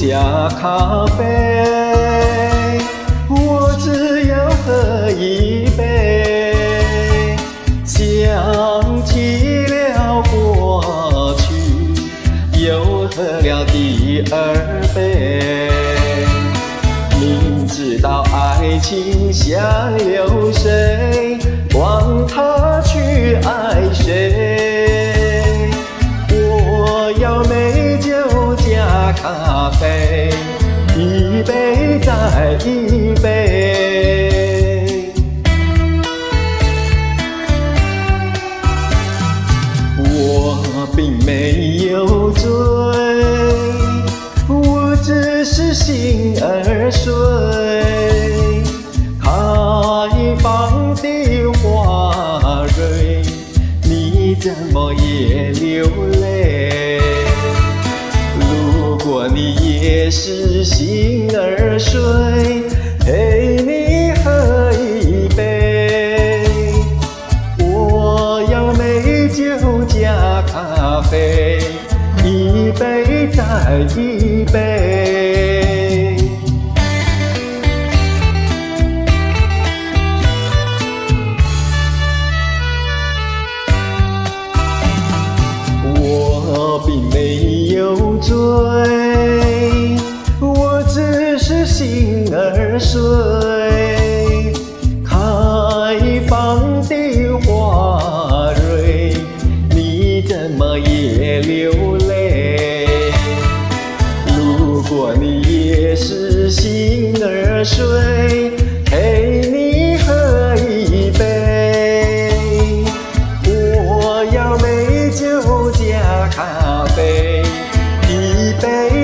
加咖啡，我只要喝一杯。想起了过去，又喝了第二杯。明知道爱情像流水，管他去爱谁。我要美酒加咖啡，一杯再一杯。我并没有醉，我只是心儿碎。开放的花蕊，你怎么也流泪？如果你也是心儿碎，陪你喝一杯。我要美酒加咖啡，一杯再一杯。我并没有醉，我只是心儿碎。开放的花蕊，你怎么也流泪？如果你也是心儿碎，陪你喝一杯。我要美酒加咖啡，一杯